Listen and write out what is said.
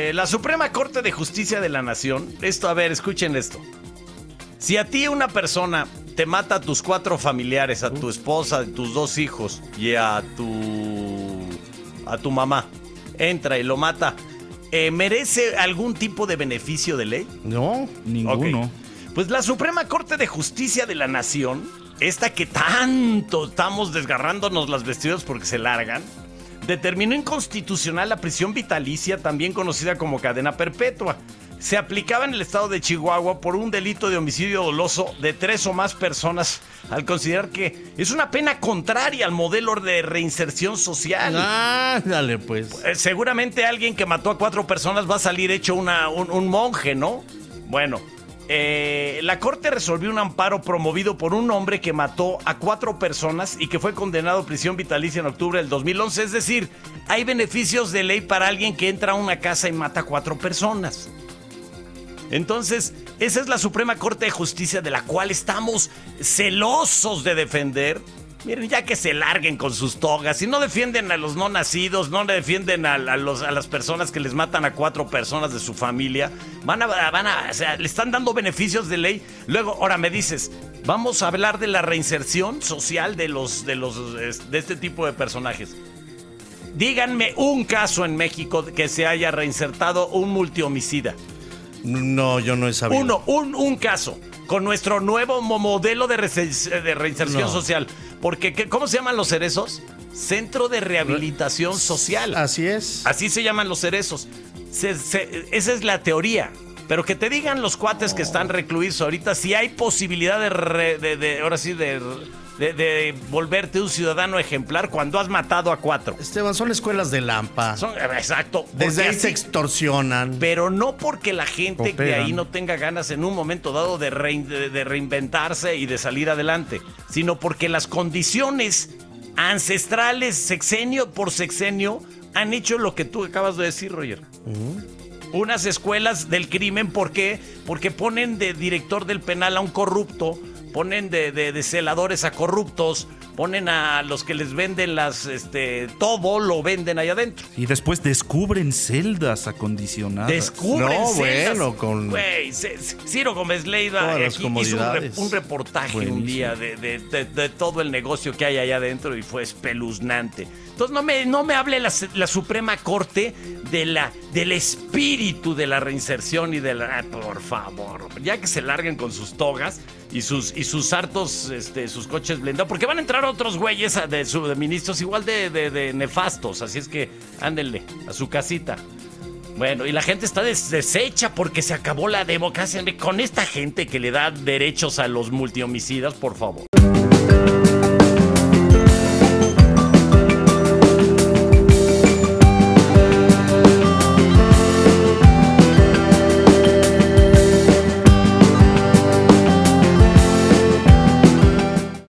La Suprema Corte de Justicia de la Nación. Esto, a ver, escuchen esto. Si a ti una persona te mata a tus 4 familiares, a tu esposa, a tus 2 hijos y a tu mamá, entra y lo mata, ¿merece algún tipo de beneficio de ley? No, ninguno. Okay. Pues la Suprema Corte de Justicia de la Nación, esta que tanto estamos desgarrándonos las vestiduras porque se largan, determinó inconstitucional la prisión vitalicia, también conocida como cadena perpetua. Se aplicaba en el estado de Chihuahua por un delito de homicidio doloso de 3 o más personas, al considerar que es una pena contraria al modelo de reinserción social. Dale, pues. Seguramente alguien que mató a 4 personas va a salir hecho un monje, ¿no? Bueno, la corte resolvió un amparo promovido por un hombre que mató a 4 personas y que fue condenado a prisión vitalicia en octubre del 2011. Es decir, hay beneficios de ley para alguien que entra a una casa y mata a 4 personas. Entonces, esa es la Suprema Corte de Justicia de la cual estamos celosos de defender. Miren, ya que se larguen con sus togas. Si no defienden a los no nacidos, no defienden a las personas que les matan a 4 personas de su familia, o sea, le están dando beneficios de ley. Luego, ahora me dices, vamos a hablar de la reinserción social de este tipo de personajes. Díganme un caso en México que se haya reinsertado un multihomicida. No, yo no he sabido. Un caso con nuestro nuevo modelo de reinserción social. Porque, ¿cómo se llaman los cerezos? Centro de Rehabilitación Social. Así es. Así se llaman los cerezos. Esa es la teoría. Pero que te digan los cuates que están recluidos ahorita si hay posibilidad de volverte un ciudadano ejemplar cuando has matado a 4. Esteban, son escuelas de Lampa. Exacto. Desde ahí se extorsionan. Pero no porque la gente Operan. de ahí no tenga ganas en un momento dado de reinventarse y de salir adelante, sino porque las condiciones ancestrales, sexenio por sexenio, han hecho lo que tú acabas de decir, Roger. Unas escuelas del crimen, ¿por qué? Porque ponen de director del penal a un corrupto, ponen de celadores a corruptos, ponen a los que les venden todo lo venden allá adentro. Y después descubren celdas acondicionadas. Descubren celdas. Bueno, con... Güey, Ciro Gómez Leiva aquí hizo un reportaje Buenísimo. un día de todo el negocio que hay allá adentro y fue espeluznante. Entonces no me hable la Suprema Corte del espíritu de la reinserción y de la... por favor, ya que se larguen con sus togas y sus hartos, sus coches blindados, porque van a entrar otros güeyes de ministros igual de nefastos, así es que ándenle a su casita. Bueno, y la gente está deshecha porque se acabó la democracia con esta gente que le da derechos a los multihomicidas, por favor.